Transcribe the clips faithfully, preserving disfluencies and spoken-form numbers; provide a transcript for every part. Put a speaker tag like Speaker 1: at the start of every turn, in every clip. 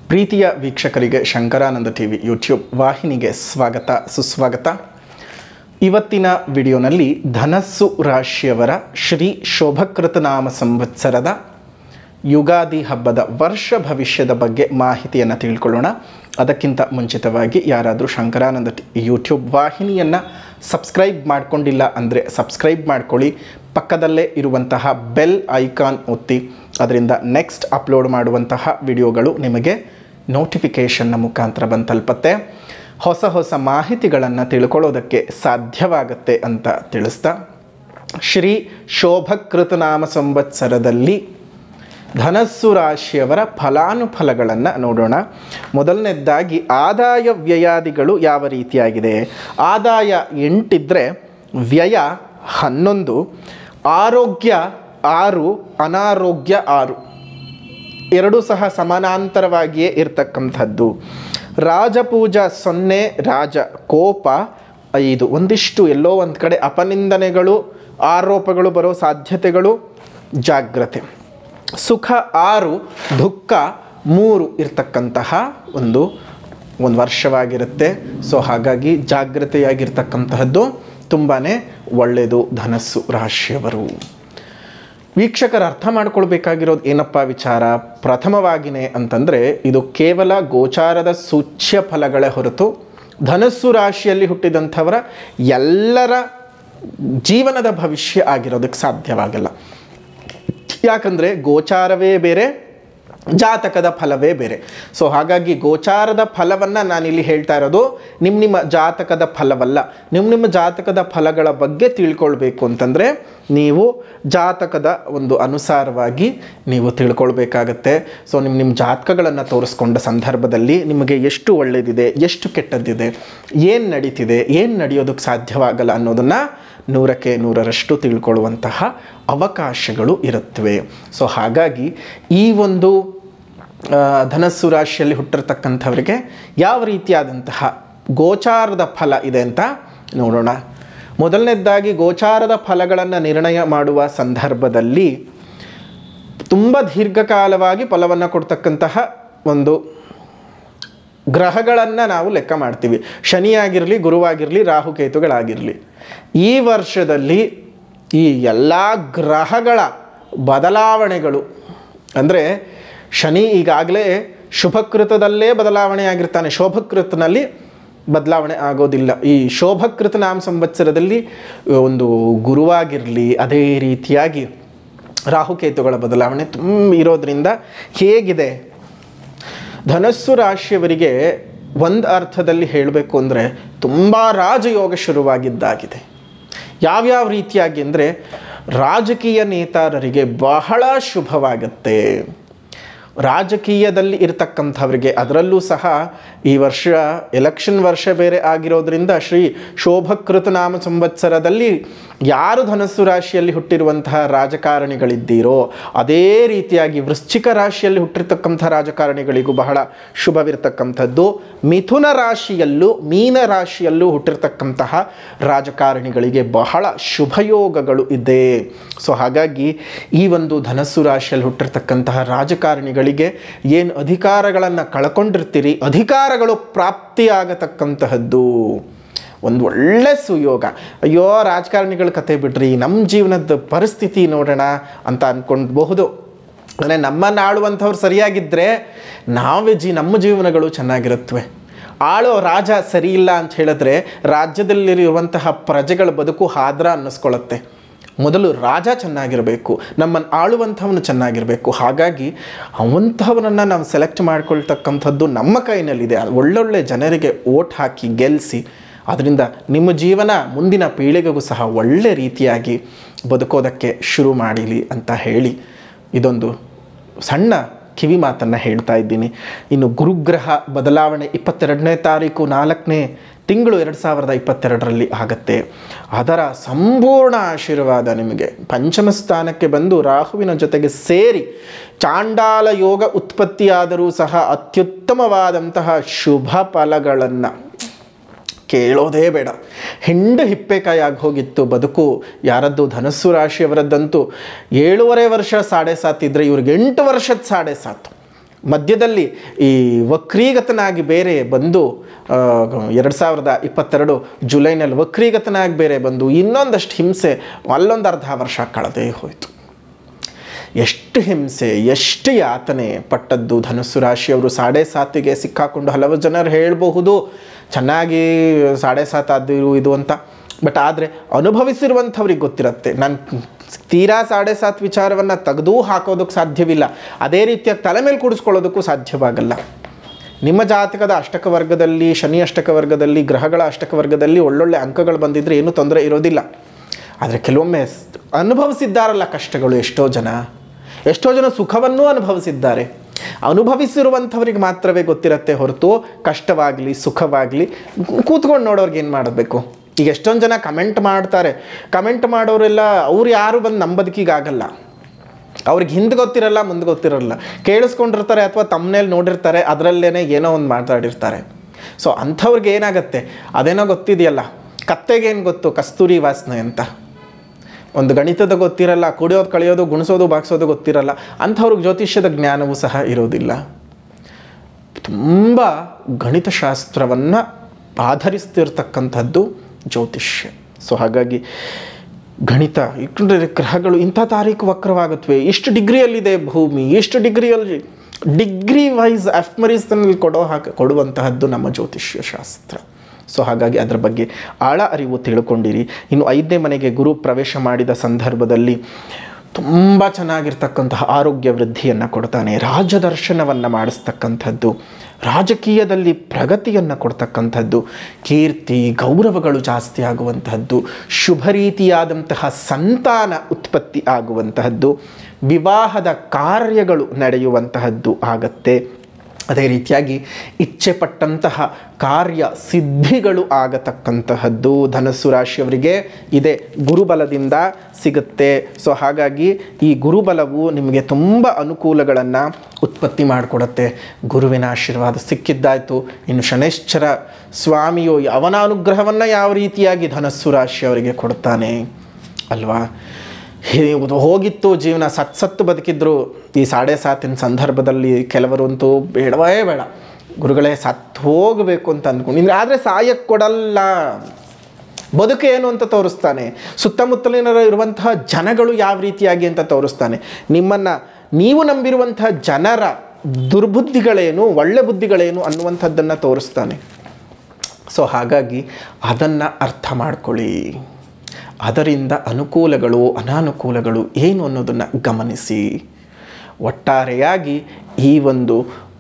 Speaker 1: ಪ್ರೀತಿಯ ವೀಕ್ಷಕರಿಗೆ Shankaranand TV YouTube ವಾಹಿನಿಗೆ ಸ್ವಾಗತ ಸುಸ್ವಾಗತ. ಇವತ್ತಿನ ವಿಡಿಯೋನಲ್ಲಿ ಧನಸ್ಸು ರಾಶಿಯವರ ಶ್ರೀ ಶೋಭಕೃತನಾಮ ಸಂವತ್ಸರದ ಯುಗಾದಿ ಹಬ್ಬದ ವರ್ಷ ಭವಿಷ್ಯದ ಬಗ್ಗೆ ಮಾಹಿತಿಯನ್ನು ತಿಳ್ಕೊಳ್ಳೋಣ. ಅದಕ್ಕಿಂತ ಮುಂಚಿತವಾಗಿ ಯಾರಾದರೂ ಶಂಕರಾನಂದ ಯೂಟ್ಯೂಬ್ ವಾಹಿನಿಯನ್ನು ಸಬ್ಸ್ಕ್ರೈಬ್ ಮಾಡಿಕೊಂಡಿಲ್ಲ ಅಂದರೆ ಸಬ್ಸ್ಕ್ರೈಬ್ ಮಾಡ್ಕೊಳ್ಳಿ. ಪಕ್ಕದಲ್ಲೇ ಇರುವಂತಹ ಬೆಲ್ ಐಕಾನ್ ಒತ್ತಿ, ಅದರಿಂದ ನೆಕ್ಸ್ಟ್ ಅಪ್ಲೋಡ್ ಮಾಡುವಂತಹ ವಿಡಿಯೋಗಳು ನಿಮಗೆ ನೋಟಿಫಿಕೇಷನ್ನ ಮುಖಾಂತರ ಬಂದು ತಲುಪತ್ತೆ. ಹೊಸ ಹೊಸ ಮಾಹಿತಿಗಳನ್ನು ತಿಳ್ಕೊಳ್ಳೋದಕ್ಕೆ ಸಾಧ್ಯವಾಗುತ್ತೆ ಅಂತ ತಿಳಿಸ್ತಾ, ಶ್ರೀ ಶೋಭಕೃತನಾಮ ಸಂವತ್ಸರದಲ್ಲಿ ಧನಸ್ಸು ರಾಶಿಯವರ ಫಲಾನುಫಲಗಳನ್ನು ನೋಡೋಣ. ಮೊದಲನೇದಾಗಿ ಆದಾಯ ವ್ಯಯಾದಿಗಳು ಯಾವ ರೀತಿಯಾಗಿದೆ. ಆದಾಯ ಎಂಟಿದ್ರೆ ವ್ಯಯ ಹನ್ನೊಂದು, ಆರೋಗ್ಯ ಆರು, ಅನಾರೋಗ್ಯ ಆರು, ಎರಡೂ ಸಹ ಸಮಾನಾಂತರವಾಗಿಯೇ ಇರ್ತಕ್ಕಂಥದ್ದು. ರಾಜಪೂಜಾ ಸೊನ್ನೆ, ರಾಜ ಕೋಪ ಐದು. ಒಂದಿಷ್ಟು ಎಲ್ಲೋ ಒಂದು ಕಡೆ ಅಪನಿಂದನೆಗಳು ಆರೋಪಗಳು ಬರೋ ಸಾಧ್ಯತೆಗಳು, ಜಾಗ್ರತೆ. ಸುಖ ಆರು, ದುಃಖ ಮೂರು ಇರ್ತಕ್ಕಂತಹ ಒಂದು ಒಂದು ವರ್ಷವಾಗಿರುತ್ತೆ. ಸೊ ಹಾಗಾಗಿ ಜಾಗ್ರತೆಯಾಗಿರ್ತಕ್ಕಂತಹದ್ದು ತುಂಬಾ ಒಳ್ಳೆಯದು ಧನಸ್ಸು ರಾಶಿಯವರು. ವೀಕ್ಷಕರು ಅರ್ಥ ಮಾಡ್ಕೊಳ್ಬೇಕಾಗಿರೋದು ಏನಪ್ಪ ವಿಚಾರ, ಪ್ರಥಮವಾಗಿಯೇ ಅಂತಂದರೆ ಇದು ಕೇವಲ ಗೋಚಾರದ ಸೂಚ್ಯ ಫಲಗಳೇ ಹೊರತು ಧನಸ್ಸು ರಾಶಿಯಲ್ಲಿ ಹುಟ್ಟಿದಂಥವರ ಎಲ್ಲರ ಜೀವನದ ಭವಿಷ್ಯ ಆಗಿರೋದಕ್ಕೆ ಸಾಧ್ಯವಾಗಲ್ಲ. ಯಾಕಂದರೆ ಗೋಚಾರವೇ ಬೇರೆ, ಜಾತಕದ ಫಲವೇ ಬೇರೆ. ಸೊ ಹಾಗಾಗಿ ಗೋಚಾರದ ಫಲವನ್ನು ನಾನಿಲ್ಲಿ ಹೇಳ್ತಾ ಇರೋದು ನಿಮ್ಮ ನಿಮ್ಮ ಜಾತಕದ ಫಲವಲ್ಲ. ನಿಮ್ಮ ನಿಮ್ಮ ಜಾತಕದ ಫಲಗಳ ಬಗ್ಗೆ ತಿಳ್ಕೊಳ್ಬೇಕು ಅಂತಂದರೆ ನೀವು ಜಾತಕದ ಒಂದು ಅನುಸಾರವಾಗಿ ನೀವು ತಿಳ್ಕೊಳ್ಬೇಕಾಗತ್ತೆ. ಸೊ ನಿಮ್ಮ ನಿಮ್ಮ ಜಾತಕಗಳನ್ನು ತೋರಿಸ್ಕೊಂಡ ಸಂದರ್ಭದಲ್ಲಿ ನಿಮಗೆ ಎಷ್ಟು ಒಳ್ಳೆಯದಿದೆ, ಎಷ್ಟು ಕೆಟ್ಟದ್ದಿದೆ, ಏನು ನಡೀತಿದೆ, ಏನು ನಡೆಯೋದಕ್ಕೆ ಸಾಧ್ಯವಾಗಲ್ಲ ಅನ್ನೋದನ್ನು ನೂರಕ್ಕೆ ನೂರರಷ್ಟು ತಿಳ್ಕೊಳ್ಳುವಂತಹ ಅವಕಾಶಗಳು ಇರುತ್ತವೆ. ಸೊ ಹಾಗಾಗಿ ಈ ಒಂದು ಧನಸ್ಸು ರಾಶಿಯಲ್ಲಿ ಹುಟ್ಟಿರ್ತಕ್ಕಂಥವರಿಗೆ ಯಾವ ರೀತಿಯಾದಂತಹ ಗೋಚಾರದ ಫಲ ಇದೆ ಅಂತ ನೋಡೋಣ. ಮೊದಲನೇದಾಗಿ ಗೋಚಾರದ ಫಲಗಳನ್ನು ನಿರ್ಣಯ ಮಾಡುವ ಸಂದರ್ಭದಲ್ಲಿ ತುಂಬ ದೀರ್ಘಕಾಲವಾಗಿ ಫಲವನ್ನು ಕೊಡ್ತಕ್ಕಂತಹ ಒಂದು ಗ್ರಹಗಳನ್ನು ನಾವು ಲೆಕ್ಕ ಮಾಡ್ತೀವಿ. ಶನಿಯಾಗಿರಲಿ, ಗುರುವಾಗಿರಲಿ, ರಾಹುಕೇತುಗಳಾಗಿರಲಿ. ಈ ವರ್ಷದಲ್ಲಿ ಈ ಎಲ್ಲ ಗ್ರಹಗಳ ಬದಲಾವಣೆಗಳು ಅಂದರೆ ಶನಿ ಈಗಾಗಲೇ ಶುಭಕೃತದಲ್ಲೇ ಬದಲಾವಣೆ ಆಗಿರ್ತಾನೆ, ಶೋಭಕೃತನಲ್ಲಿ ಬದಲಾವಣೆ ಆಗೋದಿಲ್ಲ. ಈ ಶೋಭಕೃತ ನಾಮ ಸಂವತ್ಸರದಲ್ಲಿ ಒಂದು ಗುರುವಾಗಿರಲಿ, ಅದೇ ರೀತಿಯಾಗಿ ರಾಹುಕೇತುಗಳ ಬದಲಾವಣೆ ತುಂಬ ಇರೋದ್ರಿಂದ ಹೇಗಿದೆ ಧನಸ್ಸು ರಾಶಿಯವರಿಗೆ ಒಂದು ಅರ್ಥದಲ್ಲಿ ಹೇಳಬೇಕು ಅಂದರೆ ತುಂಬ ರಾಜಯೋಗ ಶುರುವಾಗಿದ್ದಾಗಿದೆ. ಯಾವ್ಯಾವ ರೀತಿಯಾಗಿ ಅಂದರೆ ರಾಜಕೀಯ ನೇತಾರರಿಗೆ ಬಹಳ ಶುಭವಾಗುತ್ತೆ. ರಾಜಕೀಯದಲ್ಲಿ ಇರ್ತಕ್ಕಂಥವ್ರಿಗೆ, ಅದರಲ್ಲೂ ಸಹ ಈ ವರ್ಷ ಎಲೆಕ್ಷನ್ ವರ್ಷ ಬೇರೆ ಆಗಿರೋದ್ರಿಂದ ಶ್ರೀ ಶೋಭಕೃತ ನಾಮ ಸಂವತ್ಸರದಲ್ಲಿ ಯಾರು ಧನಸ್ಸು ರಾಶಿಯಲ್ಲಿ ಹುಟ್ಟಿರುವಂತಹ ರಾಜಕಾರಣಿಗಳಿದ್ದೀರೋ ಅದೇ ರೀತಿಯಾಗಿ ವೃಶ್ಚಿಕ ರಾಶಿಯಲ್ಲಿ ಹುಟ್ಟಿರ್ತಕ್ಕಂಥ ರಾಜಕಾರಣಿಗಳಿಗೂ ಬಹಳ ಶುಭವಿರ್ತಕ್ಕಂಥದ್ದು. ಮಿಥುನ ರಾಶಿಯಲ್ಲೂ ಮೀನ ರಾಶಿಯಲ್ಲೂ ಹುಟ್ಟಿರ್ತಕ್ಕಂತಹ ರಾಜಕಾರಣಿಗಳಿಗೆ ಬಹಳ ಶುಭಯೋಗಗಳು ಇದೆ. ಸೊ ಹಾಗಾಗಿ ಈ ಒಂದು ಧನಸ್ಸು ರಾಶಿಯಲ್ಲಿ ಹುಟ್ಟಿರ್ತಕ್ಕಂತಹ ರಾಜಕಾರಣಿಗಳಿಗೆ ಏನು ಅಧಿಕಾರಗಳನ್ನು ಕಳ್ಕೊಂಡಿರ್ತೀರಿ, ಅಧಿಕಾರಗಳು ಪ್ರಾಪ್ತಿಯಾಗತಕ್ಕಂತಹದ್ದು ಒಂದು ಒಳ್ಳೆ ಸುಯೋಗ. ಅಯ್ಯೋ ರಾಜಕಾರಣಿಗಳ ಕತೆ ಬಿಡ್ರಿ, ನಮ್ಮ ಜೀವನದ ಪರಿಸ್ಥಿತಿ ನೋಡೋಣ ಅಂತ ಅಂದ್ಕೊಳ್ಬಹುದು. ಅಂದರೆ ನಮ್ಮನ್ನು ಆಳುವಂಥವ್ರು ಸರಿಯಾಗಿದ್ದರೆ ನಾವೇ ಜೀ ನಮ್ಮ ಜೀವನಗಳು ಚೆನ್ನಾಗಿರುತ್ತವೆ. ಆಳೋ ರಾಜ ಸರಿ ಇಲ್ಲ ಅಂತ ಹೇಳಿದ್ರೆ ರಾಜ್ಯದಲ್ಲಿರುವಂತಹ ಪ್ರಜೆಗಳ ಬದುಕು ಹಾದ್ರ ಅನ್ನಿಸ್ಕೊಳ್ಳುತ್ತೆ. ಮೊದಲು ರಾಜ ಚೆನ್ನಾಗಿರಬೇಕು, ನಮ್ಮನ್ನು ಆಳುವಂಥವನು ಚೆನ್ನಾಗಿರಬೇಕು. ಹಾಗಾಗಿ ಅವಂಥವನನ್ನು ನಾವು ಸೆಲೆಕ್ಟ್ ಮಾಡ್ಕೊಳ್ತಕ್ಕಂಥದ್ದು ನಮ್ಮ ಕೈನಲ್ಲಿದೆ. ಒಳ್ಳೊಳ್ಳೆ ಜನರಿಗೆ ಓಟ್ ಹಾಕಿ ಗೆಲ್ಲಿಸಿ, ಅದರಿಂದ ನಿಮ್ಮ ಜೀವನ ಮುಂದಿನ ಪೀಳಿಗೆಗೂ ಸಹ ಒಳ್ಳೆ ರೀತಿಯಾಗಿ ಬದುಕೋದಕ್ಕೆ ಶುರು ಮಾಡಲಿ ಅಂತ ಹೇಳಿ ಇದೊಂದು ಸಣ್ಣ ಕಿವಿ ಮಾತನ್ನು ಹೇಳ್ತಾ ಇದ್ದೀನಿ. ಇನ್ನು ಗುರುಗ್ರಹ ಬದಲಾವಣೆ ಇಪ್ಪತ್ತೆರಡನೇ ತಾರೀಕು ನಾಲ್ಕನೇ ತಿಂಗಳು ಎರಡು ಸಾವಿರದ ಇಪ್ಪತ್ತೆರಡರಲ್ಲಿ ಆಗುತ್ತೆ. ಅದರ ಸಂಪೂರ್ಣ ಆಶೀರ್ವಾದ ನಿಮಗೆ ಪಂಚಮ ಸ್ಥಾನಕ್ಕೆ ಬಂದು ರಾಹುವಿನ ಜೊತೆಗೆ ಸೇರಿ ಚಾಂಡಾಲ ಯೋಗ ಉತ್ಪತ್ತಿಯಾದರೂ ಸಹ ಅತ್ಯುತ್ತಮವಾದಂತಹ ಶುಭ ಫಲಗಳನ್ನು ಕೇಳೋದೇ ಬೇಡ. ಹಿಂಡು ಹಿಪ್ಪೆಕಾಯಾಗಿ ಹೋಗಿತ್ತು ಬದುಕು ಯಾರದ್ದು, ಧನಸ್ಸು ರಾಶಿಯವರದ್ದಂತೂ ಏಳೂವರೆ ವರ್ಷ ಸಾಡೆ ಸಾತ್ ಇದ್ದರೆ ಇವ್ರಿಗೆ ಎಂಟು ವರ್ಷದ ಸಾಡೆ ಸಾತು. ಮಧ್ಯದಲ್ಲಿ ಈ ವಕ್ರೀಗತನಾಗಿ ಬೇರೆ ಬಂದು ಎರಡು ಸಾವಿರದ ಇಪ್ಪತ್ತೆರಡು ಜುಲೈನಲ್ಲಿ ವಕ್ರೀಗತನಾಗಿ ಬೇರೆ ಬಂದು ಇನ್ನೊಂದಷ್ಟು ಹಿಂಸೆ ಅಲ್ಲೊಂದು ಅರ್ಧ ವರ್ಷ ಕಳೆದೇ ಹೋಯಿತು. ಎಷ್ಟು ಹಿಂಸೆ, ಎಷ್ಟು ಯಾತನೆ ಪಟ್ಟದ್ದು ಧನುಸ್ಸು ರಾಶಿಯವರು. ಸಾಡೆ ಸಾತಿಗೆ ಸಿಕ್ಕಾಕೊಂಡು ಹಲವು ಜನರು ಹೇಳಬಹುದು ಚೆನ್ನಾಗಿ ಸಾಡೆ ಸಾತ್ ಆದಿರು ಇದು ಅಂತ. ಬಟ್ ಆದರೆ ಅನುಭವಿಸಿರುವಂಥವ್ರಿಗೆ ಗೊತ್ತಿರುತ್ತೆ. ನಾನು ತೀರಾ ಸಾಡೆ ಸಾತ್ ವಿಚಾರವನ್ನು ತೆಗೆದೂ ಹಾಕೋದಕ್ಕೆ ಸಾಧ್ಯವಿಲ್ಲ, ಅದೇ ರೀತಿಯಾಗಿ ತಲೆ ಮೇಲೆ ಕೂಡಿಸ್ಕೊಳ್ಳೋದಕ್ಕೂ ಸಾಧ್ಯವಾಗಲ್ಲ. ನಿಮ್ಮ ಜಾತಕದ ಅಷ್ಟಕ ವರ್ಗದಲ್ಲಿ, ಶನಿ ಅಷ್ಟಕ ವರ್ಗದಲ್ಲಿ, ಗ್ರಹಗಳ ಅಷ್ಟಕ ವರ್ಗದಲ್ಲಿ ಒಳ್ಳೊಳ್ಳೆ ಅಂಕಗಳು ಬಂದಿದ್ದರೆ ಏನೂ ತೊಂದರೆ ಇರೋದಿಲ್ಲ. ಆದರೆ ಕೆಲವೊಮ್ಮೆ ಅನುಭವಿಸಿದ್ದಾರಲ್ಲ ಕಷ್ಟಗಳು, ಎಷ್ಟೋ ಜನ ಎಷ್ಟೋ ಜನ ಸುಖವನ್ನೂ ಅನುಭವಿಸಿದ್ದಾರೆ. ಅನುಭವಿಸಿರುವಂಥವ್ರಿಗೆ ಮಾತ್ರವೇ ಗೊತ್ತಿರುತ್ತೆ ಹೊರತು ಕಷ್ಟವಾಗಲಿ ಸುಖವಾಗಲಿ ಕೂತ್ಕೊಂಡು ನೋಡೋರ್ಗೆ ಏನು ಮಾಡಬೇಕು. ಈಗ ಎಷ್ಟೊಂದು ಜನ ಕಮೆಂಟ್ ಮಾಡ್ತಾರೆ, ಕಮೆಂಟ್ ಮಾಡೋರೆಲ್ಲ ಅವ್ರು ಯಾರು ಬಂದು ನಮ್ಮ ಬದುಕಿಗಾಗಲ್ಲ. ಅವ್ರಿಗೆ ಹಿಂದೆ ಗೊತ್ತಿರಲ್ಲ, ಮುಂದೆ ಗೊತ್ತಿರಲ್ಲ, ಕೇಳಿಸ್ಕೊಂಡಿರ್ತಾರೆ ಅಥವಾ ತಮ್ಮನೇಲಿ ನೋಡಿರ್ತಾರೆ, ಅದರಲ್ಲೇ ಏನೋ ಒಂದು ಮಾತಾಡಿರ್ತಾರೆ. ಸೊ ಅಂಥವ್ರಿಗೆ ಏನಾಗುತ್ತೆ, ಅದೇನೋ ಗೊತ್ತಿದೆಯಲ್ಲ, ಕತ್ತೆಗೇನು ಗೊತ್ತು ಕಸ್ತೂರಿ ವಾಸನೆ ಅಂತ. ಒಂದು ಗಣಿತದ ಗೊತ್ತಿರಲ್ಲ, ಕುಡಿಯೋದು ಕಳೆಯೋದು ಗುಣಿಸೋದು ಬಾಗಿಸೋದು ಗೊತ್ತಿರಲ್ಲ, ಅಂಥವ್ರಿಗೆ ಜ್ಯೋತಿಷ್ಯದ ಜ್ಞಾನವೂ ಸಹ ಇರೋದಿಲ್ಲ. ತುಂಬ ಗಣಿತಶಾಸ್ತ್ರವನ್ನು ಆಧರಿಸ್ತಿರ್ತಕ್ಕಂಥದ್ದು ಜ್ಯೋತಿಷ್ಯ. ಸೊ ಹಾಗಾಗಿ ಗಣಿತ ಇಟ್ಟರೆ ಗ್ರಹಗಳು ಇಂಥ ತಾರೀಕು ವಕ್ರವಾಗುತ್ತವೆ, ಇಷ್ಟು ಡಿಗ್ರಿಯಲ್ಲಿದೆ ಭೂಮಿ, ಇಷ್ಟು ಡಿಗ್ರಿಯಲ್ಲಿ ಡಿಗ್ರಿ ವೈಸ್ ಎಫ್ಮರೀಸ್ನಲ್ಲಿ ಕೊಡೋ ಹಾಗೆ ಕೊಡುವಂತಹದ್ದು ನಮ್ಮ ಜ್ಯೋತಿಷ್ಯ ಶಾಸ್ತ್ರ. ಸೊ ಹಾಗಾಗಿ ಅದರ ಬಗ್ಗೆ ಆಳ ಅರಿವು ತಿಳ್ಕೊಂಡಿರಿ. ಇನ್ನು ಐದನೇ ಮನೆಗೆ ಗುರು ಪ್ರವೇಶ ಮಾಡಿದ ಸಂದರ್ಭದಲ್ಲಿ ತುಂಬ ಚೆನ್ನಾಗಿರ್ತಕ್ಕಂತಹ ಆರೋಗ್ಯ ವೃದ್ಧಿಯನ್ನು ಕೊಡ್ತಾನೆ, ರಾಜದರ್ಶನವನ್ನು ಮಾಡಿಸ್ತಕ್ಕಂಥದ್ದು, ರಾಜಕೀಯದಲ್ಲಿ ಪ್ರಗತಿಯನ್ನು ಕೊಡ್ತಕ್ಕಂಥದ್ದು, ಕೀರ್ತಿ ಗೌರವಗಳು ಜಾಸ್ತಿ ಆಗುವಂತಹದ್ದು, ಶುಭ ರೀತಿಯಾದಂತಹ ಸಂತಾನ ಉತ್ಪತ್ತಿ ಆಗುವಂತಹದ್ದು, ವಿವಾಹದ ಕಾರ್ಯಗಳು ನಡೆಯುವಂತಹದ್ದು ಆಗತ್ತೆ. ಅದೇ ರೀತಿಯಾಗಿ ಇಚ್ಛೆ ಪಟ್ಟಂತಹ ಕಾರ್ಯ ಸಿದ್ಧಿಗಳು ಆಗತಕ್ಕಂತಹದ್ದು ಧನಸ್ಸು ರಾಶಿಯವರಿಗೆ ಇದೆ, ಗುರುಬಲದಿಂದ ಸಿಗುತ್ತೆ. ಸೊ ಹಾಗಾಗಿ ಈ ಗುರುಬಲವು ನಿಮಗೆ ತುಂಬ ಅನುಕೂಲಗಳನ್ನು ಉತ್ಪತ್ತಿ ಮಾಡಿಕೊಡುತ್ತೆ. ಗುರುವಿನ ಆಶೀರ್ವಾದ ಸಿಕ್ಕಿದ್ದಾಯಿತು. ಇನ್ನು ಶನೈಶ್ಚರ ಸ್ವಾಮಿಯು ಅವನ ಅನುಗ್ರಹವನ್ನು ಯಾವ ರೀತಿಯಾಗಿ ಧನಸ್ಸು ರಾಶಿಯವರಿಗೆ ಕೊಡ್ತಾನೆ ಅಲ್ವಾ. ಹೋಗಿತ್ತು ಜೀವನ, ಸತ್ ಸತ್ತು ಬದುಕಿದ್ರು. ಈ ಸಾಡೆ ಸಾತಿನ ಸಂದರ್ಭದಲ್ಲಿ ಕೆಲವರಂತೂ ಬೇಡವೇ ಬೇಡ ಗುರುಗಳೇ ಸತ್ತು ಹೋಗಬೇಕು ಅಂತ ಅಂದ್ಕೊಂಡಿದ್ರೆ, ಆದರೆ ಸಾಯಕ್ಕೆ ಕೊಡಲ್ಲ. ಬದುಕು ಏನು ಅಂತ ತೋರಿಸ್ತಾನೆ, ಸುತ್ತಮುತ್ತಲಿನ ಇರುವಂತಹ ಜನಗಳು ಯಾವ ರೀತಿಯಾಗಿ ಅಂತ ತೋರಿಸ್ತಾನೆ, ನಿಮ್ಮನ್ನು ನೀವು ನಂಬಿರುವಂತಹ ಜನರ ದುರ್ಬುದ್ಧಿಗಳೇನು ಒಳ್ಳೆ ಬುದ್ಧಿಗಳೇನು ಅನ್ನುವಂಥದ್ದನ್ನು ತೋರಿಸ್ತಾನೆ. ಸೊ ಹಾಗಾಗಿ ಅದನ್ನು ಅರ್ಥ ಮಾಡ್ಕೊಳ್ಳಿ, ಅದರಿಂದ ಅನುಕೂಲಗಳು ಅನಾನುಕೂಲಗಳು ಏನು ಅನ್ನೋದನ್ನು ಗಮನಿಸಿ. ಒಟ್ಟಾರೆಯಾಗಿ ಈ ಒಂದು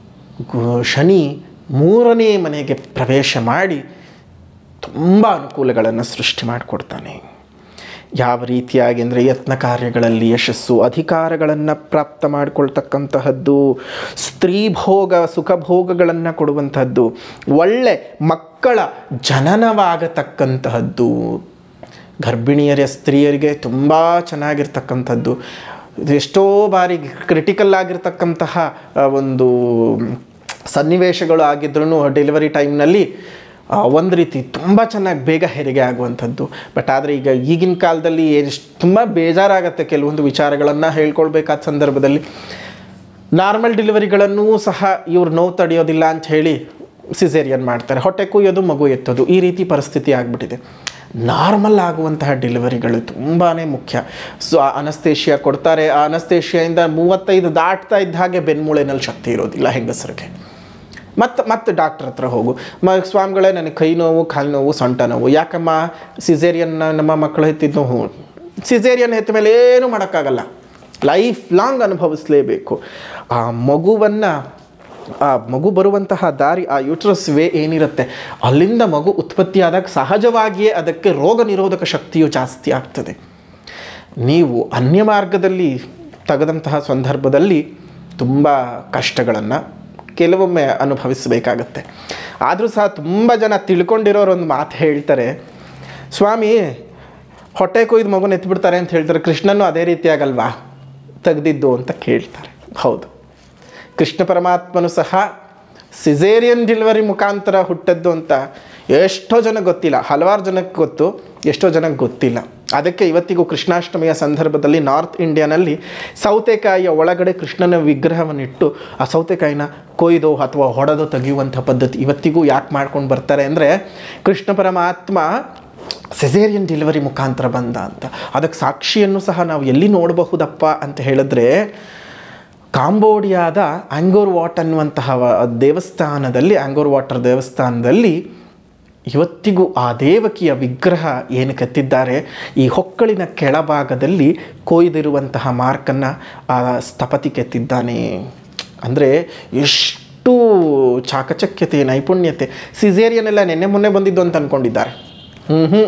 Speaker 1: ಶನಿ ಮೂರನೇ ಮನೆಗೆ ಪ್ರವೇಶ ಮಾಡಿ ತುಂಬ ಅನುಕೂಲಗಳನ್ನು ಸೃಷ್ಟಿ ಮಾಡಿಕೊಡ್ತಾನೆ. ಯಾವ ರೀತಿಯಾಗಿ ಅಂದರೆ ಯತ್ನ ಕಾರ್ಯಗಳಲ್ಲಿ ಯಶಸ್ಸು, ಅಧಿಕಾರಗಳನ್ನು ಪ್ರಾಪ್ತ ಮಾಡಿಕೊಳ್ತಕ್ಕಂತಹದ್ದು, ಸ್ತ್ರೀಭೋಗ ಸುಖಭೋಗಗಳನ್ನು ಕೊಡುವಂತಹದ್ದು, ಒಳ್ಳೆ ಮಕ್ಕಳ ಜನನವಾಗತಕ್ಕಂತಹದ್ದು, ಗರ್ಭಿಣಿಯರ ಸ್ತ್ರೀಯರಿಗೆ ತುಂಬ ಚೆನ್ನಾಗಿರ್ತಕ್ಕಂಥದ್ದು. ಎಷ್ಟೋ ಬಾರಿ ಕ್ರಿಟಿಕಲ್ ಆಗಿರ್ತಕ್ಕಂತಹ ಒಂದು ಸನ್ನಿವೇಶಗಳು ಆಗಿದ್ರೂ ಡೆಲಿವರಿ ಟೈಮ್ನಲ್ಲಿ ಒಂದು ರೀತಿ ತುಂಬ ಚೆನ್ನಾಗಿ ಬೇಗ ಹೆರಿಗೆ ಆಗುವಂಥದ್ದು. ಬಟ್ ಆದರೆ ಈಗ ಈಗಿನ ಕಾಲದಲ್ಲಿ ಎಷ್ಟು ತುಂಬ ಬೇಜಾರಾಗುತ್ತೆ ಕೆಲವೊಂದು ವಿಚಾರಗಳನ್ನು ಹೇಳ್ಕೊಳ್ಬೇಕಾದ ಸಂದರ್ಭದಲ್ಲಿ. ನಾರ್ಮಲ್ ಡೆಲಿವರಿಗಳನ್ನೂ ಸಹ ಇವ್ರು ನೋವು ತಡೆಯೋದಿಲ್ಲ ಅಂತ ಹೇಳಿ ಸಿಸೇರಿಯನ್ ಮಾಡ್ತಾರೆ, ಹೊಟ್ಟೆ ಕುಯ್ಯೋದು ಮಗು ಎತ್ತೋದು, ಈ ರೀತಿ ಪರಿಸ್ಥಿತಿ ಆಗಿಬಿಟ್ಟಿದೆ. ನಾರ್ಮಲ್ ಆಗುವಂತಹ ಡೆಲಿವರಿಗಳು ತುಂಬಾ ಮುಖ್ಯ. ಸೊ ಅನಸ್ತೇಷಿಯಾ ಕೊಡ್ತಾರೆ, ಆ ಅನಸ್ತೇಷಿಯಿಂದ ಮೂವತ್ತೈದು ದಾಟ್ತಾ ಇದ್ದ ಹಾಗೆ ಬೆನ್ಮೂಳೆನಲ್ಲಿ ಶಕ್ತಿ ಇರೋದಿಲ್ಲ ಹೆಂಗಸರಿಗೆ. ಮತ್ತು ಮತ್ತೆ ಡಾಕ್ಟ್ರ್ ಹತ್ರ ಹೋಗು, ಮ ಸ್ವಾಮಿಗಳೇ ನನಗೆ ಕೈ ನೋವು ಕಾಲು ನೋವು ಸೊಂಟ ನೋವು, ಯಾಕಮ್ಮ ಸಿಸೇರಿಯನ್ ನಮ್ಮ ಮಕ್ಕಳು ಹೆತ್ತಿದ್ದು? ಹ್ಞೂ, ಸಿಸೇರಿಯನ್ ಹೆತ್ತ ಮೇಲೆ ಏನೂ ಮಾಡೋಕ್ಕಾಗಲ್ಲ, ಲೈಫ್ ಲಾಂಗ್ ಅನುಭವಿಸಲೇಬೇಕು. ಆ ಮಗುವನ್ನು ಆ ಮಗು ಬರುವಂತಹ ದಾರಿ, ಆ ಯೂಟ್ರಸ್ ವೇ ಏನಿರುತ್ತೆ ಅಲ್ಲಿಂದ ಮಗು ಉತ್ಪತ್ತಿಯಾದಾಗ ಸಹಜವಾಗಿಯೇ ಅದಕ್ಕೆ ರೋಗ ನಿರೋಧಕ ಶಕ್ತಿಯು ಜಾಸ್ತಿ ಆಗ್ತದೆ. ನೀವು ಅನ್ಯ ಮಾರ್ಗದಲ್ಲಿ ತೆಗೆದಂತಹ ಸಂದರ್ಭದಲ್ಲಿ ತುಂಬ ಕಷ್ಟಗಳನ್ನು ಕೆಲವೊಮ್ಮೆ ಅನುಭವಿಸಬೇಕಾಗತ್ತೆ. ಆದರೂ ಸಹ ತುಂಬ ಜನ ತಿಳ್ಕೊಂಡಿರೋರು ಒಂದು ಮಾತು ಹೇಳ್ತಾರೆ, ಸ್ವಾಮಿ ಹೊಟ್ಟೆ ಕೊಯ್ದು ಮಗುನ ಎತ್ಬಿಡ್ತಾರೆ ಅಂತ ಹೇಳ್ತಾರೆ, ಕೃಷ್ಣನೂ ಅದೇ ರೀತಿಯಾಗಲ್ವಾ ತೆಗೆದಿದ್ದು ಅಂತ ಕೇಳ್ತಾರೆ. ಹೌದು, ಕೃಷ್ಣ ಪರಮಾತ್ಮನು ಸಹ ಸಿಸೇರಿಯನ್ ಡೆಲಿವರಿ ಮುಖಾಂತರ ಹುಟ್ಟದ್ದು ಅಂತ ಎಷ್ಟೋ ಜನಕ್ಕೆ ಗೊತ್ತಿಲ್ಲ, ಹಲವಾರು ಜನಕ್ಕೆ ಗೊತ್ತು, ಎಷ್ಟೋ ಜನಕ್ಕೆ ಗೊತ್ತಿಲ್ಲ. ಅದಕ್ಕೆ ಇವತ್ತಿಗೂ ಕೃಷ್ಣಾಷ್ಟಮಿಯ ಸಂದರ್ಭದಲ್ಲಿ ನಾರ್ತ್ ಇಂಡಿಯಾನಲ್ಲಿ ಸೌತೆಕಾಯಿಯ ಒಳಗಡೆ ಕೃಷ್ಣನ ವಿಗ್ರಹವನ್ನಿಟ್ಟು ಆ ಸೌತೆಕಾಯಿನ ಕೊಯ್ದು ಅಥವಾ ಹೊಡೆದು ತೆಗೆಯುವಂಥ ಪದ್ಧತಿ ಇವತ್ತಿಗೂ ಯಾಕೆ ಮಾಡ್ಕೊಂಡು ಬರ್ತಾರೆ ಅಂದರೆ, ಕೃಷ್ಣ ಪರಮಾತ್ಮ ಸಿಸೇರಿಯನ್ ಡೆಲಿವರಿ ಮುಖಾಂತರ ಬಂದ ಅಂತ. ಅದಕ್ಕೆ ಸಾಕ್ಷಿಯನ್ನು ಸಹ ನಾವು ಎಲ್ಲಿ ನೋಡಬಹುದಪ್ಪ ಅಂತ ಹೇಳಿದ್ರೆ, ಕಾಂಬೋಡಿಯಾದ ಆಂಗೋರ್ ವಾಟ್ ಅನ್ನುವಂತಹ ದೇವಸ್ಥಾನದಲ್ಲಿ, ಆಂಗೋರ್ ವಾಟರ್ ದೇವಸ್ಥಾನದಲ್ಲಿ ಇವತ್ತಿಗೂ ಆ ದೇವಕಿಯ ವಿಗ್ರಹ ಏನು ಕೆತ್ತಿದ್ದಾರೆ, ಈ ಹೊಕ್ಕಳಿನ ಕೆಳಭಾಗದಲ್ಲಿ ಕೊಯ್ದಿರುವಂತಹ ಮಾರ್ಕನ್ನು ಆ ಸ್ಥಪತಿ ಕೆತ್ತಿದ್ದಾನೆ. ಅಂದರೆ ಎಷ್ಟು ಚಾಕಚಕ್ಯತೆ, ನೈಪುಣ್ಯತೆ. ಸಿಸೇರಿಯನ್ ಎಲ್ಲ ನೆನ್ನೆ ಮೊನ್ನೆ ಬಂದಿದ್ದು ಅಂತ ಅಂದ್ಕೊಂಡಿದ್ದಾರೆ. ಹ್ಞೂ ಹ್ಞೂ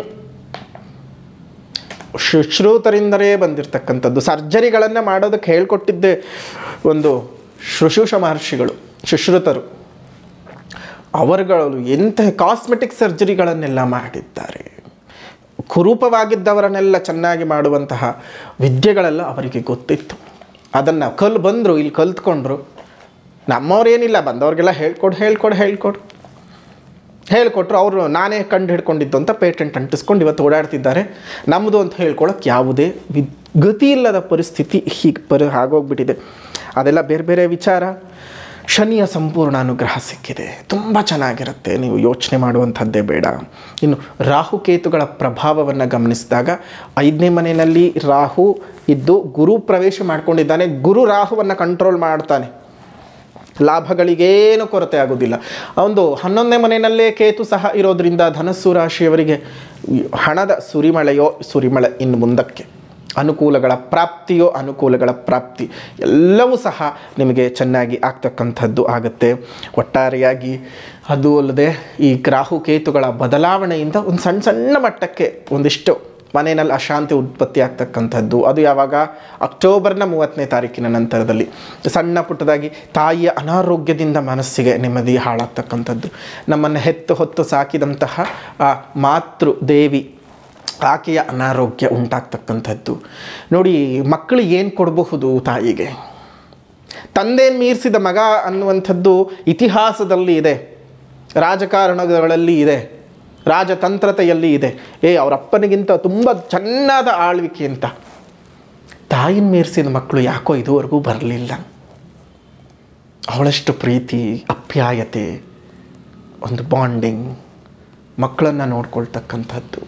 Speaker 1: ಶುಶ್ರೂತರಿಂದಲೇ ಬಂದಿರತಕ್ಕಂಥದ್ದು. ಸರ್ಜರಿಗಳನ್ನು ಮಾಡೋದಕ್ಕೆ ಹೇಳ್ಕೊಟ್ಟಿದ್ದೆ ಒಂದು ಶುಶ್ರೂಷ ಮಹರ್ಷಿಗಳು, ಶುಶ್ರುತರು. ಅವರುಗಳು ಎಂತಹ ಕಾಸ್ಮೆಟಿಕ್ ಸರ್ಜರಿಗಳನ್ನೆಲ್ಲ ಮಾಡಿದ್ದಾರೆ. ಕುರೂಪವಾಗಿದ್ದವರನ್ನೆಲ್ಲ ಚೆನ್ನಾಗಿ ಮಾಡುವಂತಹ ವಿದ್ಯೆಗಳೆಲ್ಲ ಅವರಿಗೆ ಗೊತ್ತಿತ್ತು. ಅದನ್ನು ಕಲ್ ಬಂದರು, ಇಲ್ಲಿ ಕಲ್ತ್ಕೊಂಡ್ರು. ನಮ್ಮವ್ರೇನಿಲ್ಲ, ಬಂದವ್ರಿಗೆಲ್ಲ ಹೇಳ್ಕೊಡು ಹೇಳ್ಕೊಡು ಹೇಳ್ಕೊಡು ಹೇಳ್ಕೊಟ್ರು. ಅವರು ನಾನೇ ಕಂಡು ಹಿಡ್ಕೊಂಡಿದ್ದು ಅಂತ ಪೇಟೆಂಟ್ ಅಂಟಿಸ್ಕೊಂಡು ಇವತ್ತು ಓಡಾಡ್ತಿದ್ದಾರೆ. ನಮ್ಮದು ಅಂತ ಹೇಳ್ಕೊಳಕ್ಕೆ ಯಾವುದೇ ವಿ ಗತಿ ಇಲ್ಲದ ಪರಿಸ್ಥಿತಿ ಹೀಗೆ ಪರಿ ಆಗೋಗ್ಬಿಟ್ಟಿದೆ. ಅದೆಲ್ಲ ಬೇರೆ ಬೇರೆ ವಿಚಾರ. ಶನಿಯ ಸಂಪೂರ್ಣ ಅನುಗ್ರಹ ಸಿಕ್ಕಿದೆ, ತುಂಬ ಚೆನ್ನಾಗಿರುತ್ತೆ, ನೀವು ಯೋಚನೆ ಮಾಡುವಂಥದ್ದೇ ಬೇಡ. ಇನ್ನು ರಾಹುಕೇತುಗಳ ಪ್ರಭಾವವನ್ನು ಗಮನಿಸಿದಾಗ, ಐದನೇ ಮನೆಯಲ್ಲಿ ರಾಹು ಇದ್ದು ಗುರು ಪ್ರವೇಶ ಮಾಡ್ಕೊಂಡಿದ್ದಾನೆ. ಗುರು ರಾಹುವನ್ನು ಕಂಟ್ರೋಲ್ ಮಾಡ್ತಾನೆ, ಲಾಭಗಳಿಗೇನು ಕೊರತೆ ಆಗೋದಿಲ್ಲ. ಒಂದು ಹನ್ನೊಂದನೇ ಮನೆಯಲ್ಲೇ ಕೇತು ಸಹ ಇರೋದರಿಂದ ಧನಸ್ಸು ರಾಶಿಯವರಿಗೆ ಹಣದ ಸುರಿಮಳೆಯೋ ಸುರಿಮಳೆ, ಇನ್ನು ಮುಂದಕ್ಕೆ ಅನುಕೂಲಗಳ ಪ್ರಾಪ್ತಿಯೋ ಅನುಕೂಲಗಳ ಪ್ರಾಪ್ತಿ ಎಲ್ಲವೂ ಸಹ ನಿಮಗೆ ಚೆನ್ನಾಗಿ ಆಗ್ತಕ್ಕಂಥದ್ದು ಆಗುತ್ತೆ. ಒಟ್ಟಾರೆಯಾಗಿ ಅದು ಅಲ್ಲದೆ ಈ ರಾಹುಕೇತುಗಳ ಬದಲಾವಣೆಯಿಂದ ಒಂದು ಸಣ್ಣ ಸಣ್ಣ ಮಟ್ಟಕ್ಕೆ ಒಂದಿಷ್ಟು ಮನೆಯಲ್ಲಿ ಅಶಾಂತಿ ಉತ್ಪತ್ತಿ ಆಗ್ತಕ್ಕಂಥದ್ದು. ಅದು ಯಾವಾಗ? ಅಕ್ಟೋಬರ್ನ ಮೂವತ್ತನೇ ತಾರೀಕಿನ ನಂತರದಲ್ಲಿ ಸಣ್ಣ ಪುಟ್ಟದಾಗಿ ತಾಯಿಯ ಅನಾರೋಗ್ಯದಿಂದ ಮನಸ್ಸಿಗೆ ನೆಮ್ಮದಿ ಹಾಳಾಗ್ತಕ್ಕಂಥದ್ದು. ನಮ್ಮನ್ನು ಹೆತ್ತು ಹೊತ್ತು ಸಾಕಿದಂತಹ ಆ ಮಾತೃ ದೇವಿ ಆಕೆಯ ಅನಾರೋಗ್ಯ ಉಂಟಾಗ್ತಕ್ಕಂಥದ್ದು. ನೋಡಿ, ಮಕ್ಕಳು ಏನು ಕೊಡಬಹುದು ತಾಯಿಗೆ? ತಂದೆಯನ್ನು ಮೀರಿಸಿದ ಮಗ ಅನ್ನುವಂಥದ್ದು ಇತಿಹಾಸದಲ್ಲಿ ಇದೆ, ರಾಜಕಾರಣಗಳಲ್ಲಿ ಇದೆ, ರಾಜತಂತ್ರತೆಯಲ್ಲಿ ಇದೆ. ಏ ಅವ್ರ ಅಪ್ಪನಿಗಿಂತ ತುಂಬ ಚೆನ್ನಾದ ಆಳ್ವಿಕೆ ಅಂತ. ತಾಯಿನ ಮೀರಿಸಿದ ಮಕ್ಕಳು ಯಾಕೋ ಇದುವರೆಗೂ ಬರಲಿಲ್ಲ. ಅವಳಷ್ಟು ಪ್ರೀತಿ, ಅಪ್ಯಾಯತೆ, ಒಂದು ಬಾಂಡಿಂಗ್, ಮಕ್ಕಳನ್ನು ನೋಡ್ಕೊಳ್ತಕ್ಕಂಥದ್ದು.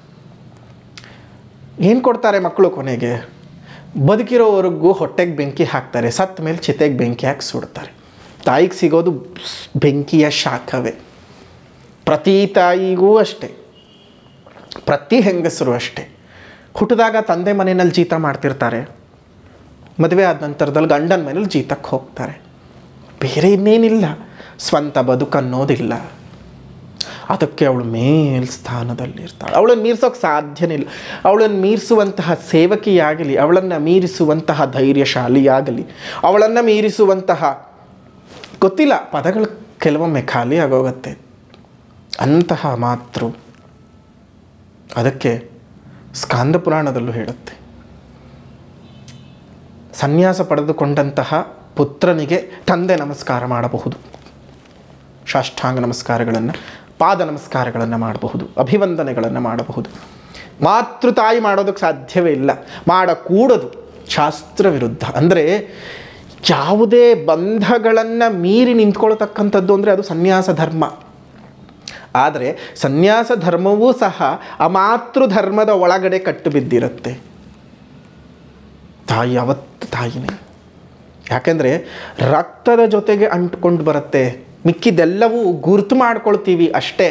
Speaker 1: ಏನು ಕೊಡ್ತಾರೆ ಮಕ್ಕಳು ಕೊನೆಗೆ? ಬದುಕಿರೋವರೆಗೂ ಹೊಟ್ಟೆಗೆ ಬೆಂಕಿ ಹಾಕ್ತಾರೆ, ಸತ್ತ ಮೇಲೆ ಚಿತೆಗೆ ಬೆಂಕಿ ಹಾಕಿ ಸುಡ್ತಾರೆ. ತಾಯಿಗೆ ಸಿಗೋದು ಬೆಂಕಿಯ ಶಾಖವೇ. ಪ್ರತಿ ತಾಯಿಗೂ ಅಷ್ಟೇ, ಪ್ರತಿ ಹೆಂಗಸರು ಅಷ್ಟೇ. ಹುಟ್ಟಿದಾಗ ತಂದೆ ಮನೆಯಲ್ಲಿ ಜೀತ ಮಾಡ್ತಿರ್ತಾರೆ, ಮದುವೆ ಆದ ನಂತರದಲ್ಲಿ ಗಂಡನ ಮನೇಲಿ ಜೀತಕ್ಕೆ ಹೋಗ್ತಾರೆ. ಬೇರೆ ಇನ್ನೇನಿಲ್ಲ, ಸ್ವಂತ ಬದುಕನ್ನೋದಿಲ್ಲ. ಅದಕ್ಕೆ ಅವಳು ಮೇಲ್ ಸ್ಥಾನದಲ್ಲಿರ್ತಾಳೆ. ಅವಳನ್ನು ಮೀರಿಸೋಕೆ ಸಾಧ್ಯನೇ ಇಲ್ಲ. ಅವಳನ್ನು ಮೀರಿಸುವಂತಹ ಸೇವಕಿಯಾಗಲಿ, ಅವಳನ್ನು ಮೀರಿಸುವಂತಹ ಧೈರ್ಯಶಾಲಿಯಾಗಲಿ, ಅವಳನ್ನು ಮೀರಿಸುವಂತಹ ಗೊತ್ತಿಲ್ಲ, ಪದಗಳು ಕೆಲವೊಮ್ಮೆ ಖಾಲಿ ಆಗೋಗುತ್ತೆ ಅಂತಹ ಮಾತೃ. ಅದಕ್ಕೆ ಸ್ಕಾಂದ ಪುರಾಣದಲ್ಲೂ ಹೇಳುತ್ತೆ, ಸನ್ಯಾಸ ಪಡೆದುಕೊಂಡಂತಹ ಪುತ್ರನಿಗೆ ತಂದೆ ನಮಸ್ಕಾರ ಮಾಡಬಹುದು, ಸಾಷ್ಟಾಂಗ ನಮಸ್ಕಾರಗಳನ್ನು, ಪಾದ ನಮಸ್ಕಾರಗಳನ್ನು ಮಾಡಬಹುದು, ಅಭಿವಂದನೆಗಳನ್ನು ಮಾಡಬಹುದು. ಮಾತೃ ತಾಯಿ ಮಾಡೋದಕ್ಕೆ ಸಾಧ್ಯವೇ ಇಲ್ಲ, ಮಾಡಕೂಡದು, ಶಾಸ್ತ್ರ ವಿರುದ್ಧ. ಅಂದರೆ ಯಾವುದೇ ಬಂಧಗಳನ್ನು ಮೀರಿ ನಿಂತ್ಕೊಳ್ತಕ್ಕಂಥದ್ದು ಅಂದರೆ ಅದು ಸನ್ಯಾಸ ಧರ್ಮ. ಆದರೆ ಸನ್ಯಾಸ ಧರ್ಮವೂ ಸಹ ಆ ಮಾತೃ ಧರ್ಮದ ಒಳಗಡೆ ಕಟ್ಟು ಬಿದ್ದಿರುತ್ತೆ. ತಾಯಿ ಅವತ್ತು ತಾಯಿನೇ. ಯಾಕೆಂದರೆ ರಕ್ತದ ಜೊತೆಗೆ ಅಂಟ್ಕೊಂಡು ಬರುತ್ತೆ, ಮಿಕ್ಕಿದೆಲ್ಲವೂ ಗುರುತು ಮಾಡ್ಕೊಳ್ತೀವಿ ಅಷ್ಟೇ.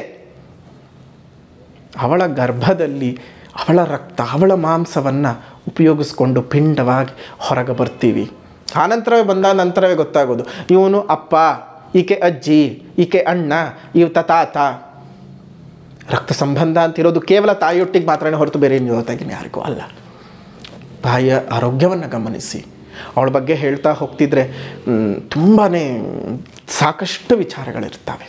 Speaker 1: ಅವಳ ಗರ್ಭದಲ್ಲಿ ಅವಳ ರಕ್ತ, ಅವಳ ಮಾಂಸವನ್ನು ಉಪಯೋಗಿಸ್ಕೊಂಡು ಪಿಂಡವಾಗಿ ಹೊರಗೆ ಬರ್ತೀವಿ. ಆನಂತರವೇ ಬಂದ ನಂತರವೇ ಗೊತ್ತಾಗೋದು ಇವನು ಅಪ್ಪ, ಈಕೆ ಅಜ್ಜಿ, ಈಕೆ ಅಣ್ಣ, ಇವತ್ತ ತಾತ. ರಕ್ತ ಸಂಬಂಧ ಅಂತಿರೋದು ಕೇವಲ ತಾಯಿಯೊಟ್ಟಿಗೆ ಮಾತ್ರನೇ ಹೊರತು ಬೇರೆ ಜೊತೆಗಿನ ಯಾರಿಗೂ ಅಲ್ಲ. ತಾಯಿಯ ಆರೋಗ್ಯವನ್ನು ಗಮನಿಸಿ. ಅವಳ ಬಗ್ಗೆ ಹೇಳ್ತಾ ಹೋಗ್ತಿದ್ರೆ ತುಂಬಾ ಸಾಕಷ್ಟು ವಿಚಾರಗಳಿರ್ತವೆ.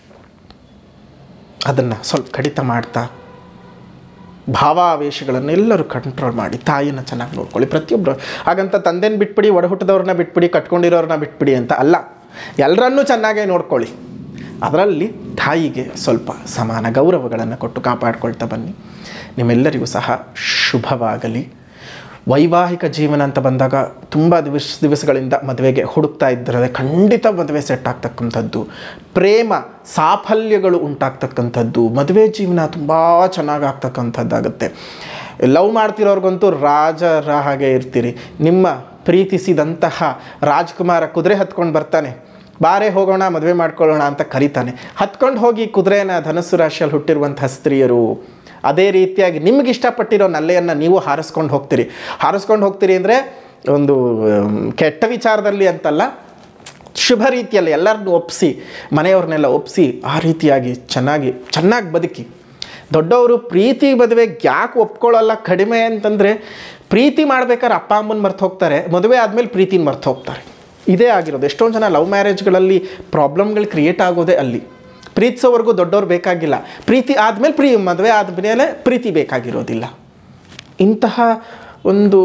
Speaker 1: ಅದನ್ನು ಸ್ವಲ್ಪ ಕಡಿತ ಮಾಡ್ತಾ ಭಾವಾವೇಶಗಳನ್ನು ಎಲ್ಲರೂ ಕಂಟ್ರೋಲ್ ಮಾಡಿ ತಾಯಿಯನ್ನು ಚೆನ್ನಾಗಿ ನೋಡ್ಕೊಳ್ಳಿ ಪ್ರತಿಯೊಬ್ಬರು. ಹಾಗಂತ ತಂದೆನ ಬಿಟ್ಬಿಡಿ, ಒಡ ಹುಟ್ಟಿದವ್ರನ್ನ ಬಿಟ್ಬಿಡಿ, ಕಟ್ಕೊಂಡಿರೋರನ್ನ ಬಿಟ್ಬಿಡಿ ಅಂತ ಅಲ್ಲ. ಎಲ್ಲರನ್ನೂ ಚೆನ್ನಾಗೇ ನೋಡ್ಕೊಳ್ಳಿ. ಅದರಲ್ಲಿ ತಾಯಿಗೆ ಸ್ವಲ್ಪ ಸಮಾನ ಗೌರವಗಳನ್ನು ಕೊಟ್ಟು ಕಾಪಾಡಿಕೊಳ್ತಾ ಬನ್ನಿ. ನಿಮ್ಮೆಲ್ಲರಿಗೂ ಸಹ ಶುಭವಾಗಲಿ. ವೈವಾಹಿಕ ಜೀವನ ಅಂತ ಬಂದಾಗ ತುಂಬ ದಿವಸ ದಿವಸಗಳಿಂದ ಮದುವೆಗೆ ಹುಡುಕ್ತಾ ಇದ್ದರೆ ಖಂಡಿತ ಮದುವೆ ಸೆಟ್ ಆಗ್ತಕ್ಕಂಥದ್ದು, ಪ್ರೇಮ ಸಾಫಲ್ಯಗಳು ಉಂಟಾಗ್ತಕ್ಕಂಥದ್ದು, ಮದುವೆ ಜೀವನ ತುಂಬ ಚೆನ್ನಾಗಿ ಆಗ್ತಕ್ಕಂಥದ್ದಾಗುತ್ತೆ. ಲವ್ ಮಾಡ್ತಿರೋರ್ಗಂತೂ ರಾಜರ ಹಾಗೆ ಇರ್ತೀರಿ. ನಿಮ್ಮ ಪ್ರೀತಿಸಿದಂತಹ ರಾಜ್ಕುಮಾರ ಕುದುರೆ ಹತ್ಕೊಂಡು ಬರ್ತಾನೆ, ಬಾರೇ ಹೋಗೋಣ ಮದುವೆ ಮಾಡ್ಕೊಳ್ಳೋಣ ಅಂತ ಕರೀತಾನೆ. ಹತ್ಕೊಂಡು ಹೋಗಿ ಕುದುರೆನ ಧನಸ್ಸು ರಾಶಿಯಲ್ಲಿ ಹುಟ್ಟಿರುವಂತಹ ಸ್ತ್ರೀಯರು ಅದೇ ರೀತಿಯಾಗಿ ನಿಮ್ಗೆ ಇಷ್ಟಪಟ್ಟಿರೋ ನಲ್ಲೆಯನ್ನು ನೀವು ಹಾರಿಸ್ಕೊಂಡು ಹೋಗ್ತೀರಿ. ಹಾರಿಸ್ಕೊಂಡು ಹೋಗ್ತೀರಿ ಅಂದರೆ ಒಂದು ಕೆಟ್ಟ ವಿಚಾರದಲ್ಲಿ ಅಂತಲ್ಲ, ಶುಭ ರೀತಿಯಲ್ಲಿ ಎಲ್ಲರನ್ನೂ ಒಪ್ಪಿಸಿ, ಮನೆಯವ್ರನ್ನೆಲ್ಲ ಒಪ್ಪಿಸಿ ಆ ರೀತಿಯಾಗಿ ಚೆನ್ನಾಗಿ ಚೆನ್ನಾಗಿ ಬದುಕಿ. ದೊಡ್ಡವರು ಪ್ರೀತಿ ಮದುವೆಗೆ ಯಾಕೆ ಒಪ್ಕೊಳ್ಳಲ್ಲ ಕಡಿಮೆ ಅಂತಂದರೆ, ಪ್ರೀತಿ ಮಾಡ್ಬೇಕಾದ್ರೆ ಅಪ್ಪ ಅಮ್ಮನ ಮರ್ತು ಹೋಗ್ತಾರೆ, ಮದುವೆ ಆದಮೇಲೆ ಪ್ರೀತಿನ ಮರ್ತು ಹೋಗ್ತಾರೆ. ಇದೇ ಆಗಿರೋದು. ಎಷ್ಟೊಂದು ಜನ ಲವ್ ಮ್ಯಾರೇಜ್ಗಳಲ್ಲಿ ಪ್ರಾಬ್ಲಮ್ಗಳು ಕ್ರಿಯೇಟ್ ಆಗೋದೇ ಅಲ್ಲಿ. ಪ್ರೀತಿಸೋವರೆಗೂ ದೊಡ್ಡವ್ರು ಬೇಕಾಗಿಲ್ಲ, ಪ್ರೀತಿ ಆದಮೇಲೆ ಪ್ರೀ ಮದುವೆ ಆದಮೇಲೆ ಪ್ರೀತಿ ಬೇಕಾಗಿರೋದಿಲ್ಲ. ಇಂತಹ ಒಂದು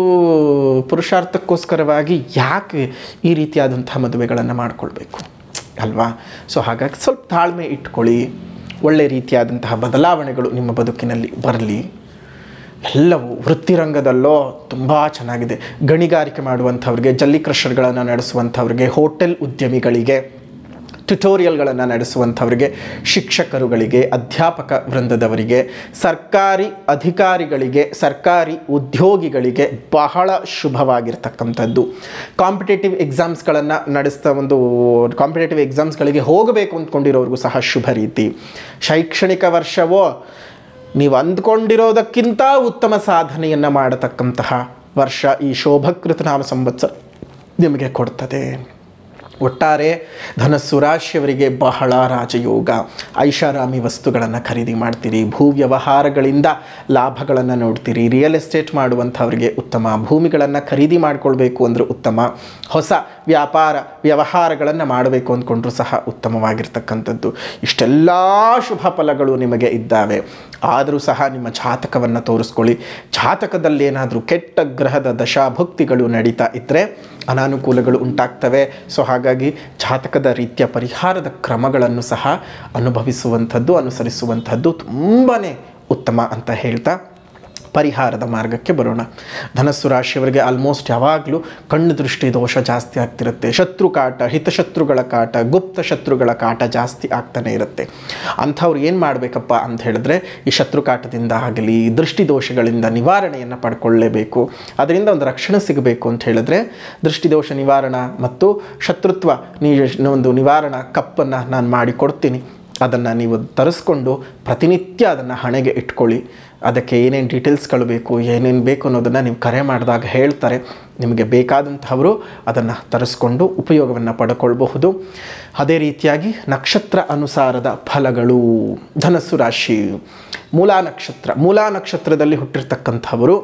Speaker 1: ಪುರುಷಾರ್ಥಕ್ಕೋಸ್ಕರವಾಗಿ ಯಾಕೆ ಈ ರೀತಿಯಾದಂತಹ ಮದುವೆಗಳನ್ನು ಮಾಡಿಕೊಳ್ಬೇಕು ಅಲ್ವಾ? ಸೊ ಹಾಗಾಗಿ ಸ್ವಲ್ಪ ತಾಳ್ಮೆ ಇಟ್ಕೊಳ್ಳಿ. ಒಳ್ಳೆ ರೀತಿಯಾದಂತಹ ಬದಲಾವಣೆಗಳು ನಿಮ್ಮ ಬದುಕಿನಲ್ಲಿ ಬರಲಿ. ಎಲ್ಲವೂ ವೃತ್ತಿರಂಗದಲ್ಲೋ ತುಂಬ ಚೆನ್ನಾಗಿದೆ. ಗಣಿಗಾರಿಕೆ ಮಾಡುವಂಥವ್ರಿಗೆ, ಜಲ್ಲಿ ಕ್ರಷರ್ಗಳನ್ನು ನಡೆಸುವಂಥವ್ರಿಗೆ, ಹೋಟೆಲ್ ಉದ್ಯಮಿಗಳಿಗೆ, ಟ್ಯುಟೋರಿಯಲ್ಗಳನ್ನು ನಡೆಸುವಂಥವ್ರಿಗೆ, ಶಿಕ್ಷಕರುಗಳಿಗೆ, ಅಧ್ಯಾಪಕ ವೃಂದದವರಿಗೆ, ಸರ್ಕಾರಿ ಅಧಿಕಾರಿಗಳಿಗೆ, ಸರ್ಕಾರಿ ಉದ್ಯೋಗಿಗಳಿಗೆ ಬಹಳ ಶುಭವಾಗಿರ್ತಕ್ಕಂಥದ್ದು. ಕಾಂಪಿಟೇಟಿವ್ ಎಕ್ಸಾಮ್ಸ್ಗಳನ್ನು ನಡೆಸ್ತಾ ಒಂದು ಕಾಂಪಿಟೇಟಿವ್ ಎಕ್ಸಾಮ್ಸ್ಗಳಿಗೆ ಹೋಗಬೇಕು ಅಂದ್ಕೊಂಡಿರೋರಿಗೂ ಸಹ ಶುಭ ರೀತಿ. ಶೈಕ್ಷಣಿಕ ವರ್ಷವೋ ನೀವು ಅಂದ್ಕೊಂಡಿರೋದಕ್ಕಿಂತ ಉತ್ತಮ ಸಾಧನೆಯನ್ನು ಮಾಡತಕ್ಕಂತಹ ವರ್ಷ ಈ ಶೋಭಕೃತ ನಾಮ ಸಂವತ್ಸರ ನಿಮಗೆ ಕೊಡ್ತದೆ. ಒಟ್ಟಾರೆ ಧನಸ್ಸು ರಾಶಿಯವರಿಗೆ ಬಹಳ ರಾಜಯೋಗ. ಐಷಾರಾಮಿ ವಸ್ತುಗಳನ್ನು ಖರೀದಿ ಮಾಡ್ತೀರಿ, ಭೂ ವ್ಯವಹಾರಗಳಿಂದ ಲಾಭಗಳನ್ನು ನೋಡ್ತೀರಿ. ರಿಯಲ್ ಎಸ್ಟೇಟ್ ಮಾಡುವಂಥವ್ರಿಗೆ ಉತ್ತಮ, ಭೂಮಿಗಳನ್ನು ಖರೀದಿ ಮಾಡಿಕೊಳ್ಬೇಕು ಅಂದರೆ ಉತ್ತಮ, ಹೊಸ ವ್ಯಾಪಾರ ವ್ಯವಹಾರಗಳನ್ನು ಮಾಡಬೇಕು ಅಂದ್ಕೊಂಡ್ರೂ ಸಹ ಉತ್ತಮವಾಗಿರ್ತಕ್ಕಂಥದ್ದು. ಇಷ್ಟೆಲ್ಲ ಶುಭ ಫಲಗಳು ನಿಮಗೆ ಇದ್ದಾವೆ. ಆದರೂ ಸಹ ನಿಮ್ಮ ಜಾತಕವನ್ನು ತೋರಿಸ್ಕೊಳ್ಳಿ. ಜಾತಕದಲ್ಲಿ ಏನಾದರೂ ಕೆಟ್ಟ ಗ್ರಹದ ದಶಾಭುಕ್ತಿಗಳು ನಡೀತಾ ಇದ್ದರೆ ಅನಾನುಕೂಲಗಳು ಉಂಟಾಗ್ತವೆ. ಸೊ ಹಾಗಾಗಿ ಜಾತಕದ ರೀತಿಯ ಪರಿಹಾರದ ಕ್ರಮಗಳನ್ನು ಸಹ ಅನುಭವಿಸುವಂಥದ್ದು, ಅನುಸರಿಸುವಂಥದ್ದು ತುಂಬಾ ಉತ್ತಮ ಅಂತ ಹೇಳ್ತಾ ಪರಿಹಾರದ ಮಾರ್ಗಕ್ಕೆ ಬರೋಣ. ಧನಸ್ಸು ರಾಶಿಯವರಿಗೆ ಆಲ್ಮೋಸ್ಟ್ ಯಾವಾಗಲೂ ಕಣ್ಣು ದೃಷ್ಟಿ ದೋಷ ಜಾಸ್ತಿ ಆಗ್ತಿರುತ್ತೆ. ಶತ್ರು ಕಾಟ, ಹಿತಶತ್ರುಗಳ ಕಾಟ, ಗುಪ್ತ ಶತ್ರುಗಳ ಕಾಟ ಜಾಸ್ತಿ ಆಗ್ತಾನೆ ಇರುತ್ತೆ. ಅಂಥವ್ರು ಏನು ಮಾಡಬೇಕಪ್ಪ ಅಂತ ಹೇಳಿದ್ರೆ, ಈ ಶತ್ರು ಕಾಟದಿಂದ ಆಗಲಿ ದೃಷ್ಟಿ ದೋಷಗಳಿಂದ ನಿವಾರಣೆಯನ್ನು ಪಡ್ಕೊಳ್ಳೇಬೇಕು. ಅದರಿಂದ ಒಂದು ರಕ್ಷಣೆ ಸಿಗಬೇಕು ಅಂತ ಹೇಳಿದ್ರೆ ದೃಷ್ಟಿದೋಷ ನಿವಾರಣ ಮತ್ತು ಶತ್ರುತ್ವ ನೀ ಒಂದು ನಿವಾರಣಾ ಕಪ್ಪನ್ನು ನಾನು ಮಾಡಿಕೊಡ್ತೀನಿ. ಅದನ್ನು ನೀವು ತರಿಸ್ಕೊಂಡು ಪ್ರತಿನಿತ್ಯ ಅದನ್ನು ಹಣೆಗೆ ಇಟ್ಕೊಳ್ಳಿ. ಅದಕ್ಕೆ ಏನೇನು ಡೀಟೇಲ್ಸ್ಗಳು ಬೇಕು, ಏನೇನು ಬೇಕು ಅನ್ನೋದನ್ನು ನೀವು ಕರೆ ಮಾಡಿದಾಗ ಹೇಳ್ತಾರೆ. ನಿಮಗೆ ಬೇಕಾದಂಥವರು ಅದನ್ನು ತರಿಸ್ಕೊಂಡು ಉಪಯೋಗವನ್ನು ಪಡ್ಕೊಳ್ಬಹುದು. ಅದೇ ರೀತಿಯಾಗಿ ನಕ್ಷತ್ರ ಅನುಸಾರದ ಫಲಗಳು. ಧನಸ್ಸು ರಾಶಿ ಮೂಲಾ ನಕ್ಷತ್ರ. ಮೂಲಾ ನಕ್ಷತ್ರದಲ್ಲಿ ಹುಟ್ಟಿರ್ತಕ್ಕಂಥವರು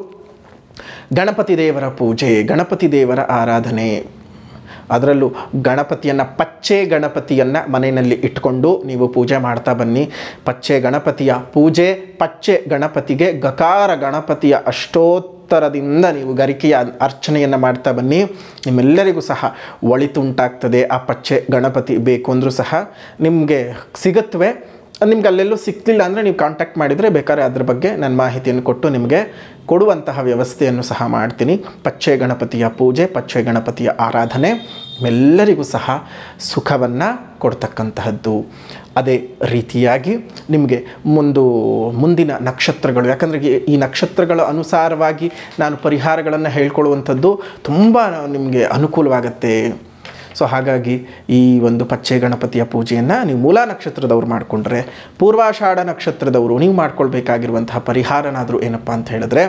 Speaker 1: ಗಣಪತಿ ದೇವರ ಪೂಜೆ, ಗಣಪತಿ ದೇವರ ಆರಾಧನೆ, ಅದರಲ್ಲೂ ಗಣಪತಿಯನ್ನು ಪಚ್ಚೆ ಗಣಪತಿಯನ್ನು ಮನೆಯಲ್ಲಿ ಇಟ್ಕೊಂಡು ನೀವು ಪೂಜೆ ಮಾಡ್ತಾ ಬನ್ನಿ. ಪಚ್ಚೆ ಗಣಪತಿಯ ಪೂಜೆ, ಪಚ್ಚೆ ಗಣಪತಿಗೆ ಗಕಾರ ಗಣಪತಿಯ ಅಷ್ಟೋತ್ತರದಿಂದ ನೀವು ಗರಿಕೆಯ ಅರ್ಚನೆಯನ್ನು ಮಾಡ್ತಾ ಬನ್ನಿ. ನಿಮ್ಮೆಲ್ಲರಿಗೂ ಸಹ ಒಳಿತುಂಟಾಗ್ತದೆ. ಆ ಪಚ್ಚೆ ಗಣಪತಿ ಬೇಕು ಅಂದರೂ ಸಹ ನಿಮಗೆ ಸಿಗುತ್ತವೆ. ನಿಮ್ಗೆ ಅಲ್ಲೆಲ್ಲೂ ಸಿಕ್ತಿಲ್ಲ ಅಂದರೆ ನೀವು ಕಾಂಟ್ಯಾಕ್ಟ್ ಮಾಡಿದರೆ ಬೇಕಾದ್ರೆ ಅದ್ರ ಬಗ್ಗೆ ನನ್ನ ಮಾಹಿತಿಯನ್ನು ಕೊಟ್ಟು ನಿಮಗೆ ಕೊಡುವಂತಹ ವ್ಯವಸ್ಥೆಯನ್ನು ಸಹ ಮಾಡ್ತೀನಿ. ಪಚ್ಚೆ ಗಣಪತಿಯ ಪೂಜೆ, ಪಚ್ಚೆ ಗಣಪತಿಯ ಆರಾಧನೆ ಎಲ್ಲರಿಗೂ ಸಹ ಸುಖವನ್ನು ಕೊಡ್ತಕ್ಕಂತಹದ್ದು. ಅದೇ ರೀತಿಯಾಗಿ ನಿಮಗೆ ಮುಂದು ಮುಂದಿನ ನಕ್ಷತ್ರಗಳು, ಯಾಕಂದರೆ ಈ ನಕ್ಷತ್ರಗಳ ಅನುಸಾರವಾಗಿ ನಾನು ಪರಿಹಾರಗಳನ್ನು ಹೇಳ್ಕೊಳ್ಳುವಂಥದ್ದು ತುಂಬ ನಿಮಗೆ ಅನುಕೂಲವಾಗುತ್ತೆ. ಸೊ ಹಾಗಾಗಿ ಈ ಒಂದು ಪಚ್ಚೆ ಗಣಪತಿಯ ಪೂಜೆಯನ್ನು ನೀವು ಮೂಲಾ ನಕ್ಷತ್ರದವ್ರು ಮಾಡಿಕೊಂಡ್ರೆ, ಪೂರ್ವಾಷಾಢ ನಕ್ಷತ್ರದವರು ನೀವು ಮಾಡ್ಕೊಳ್ಬೇಕಾಗಿರುವಂತಹ ಪರಿಹಾರನಾದರೂ ಏನಪ್ಪ ಅಂತ ಹೇಳಿದ್ರೆ,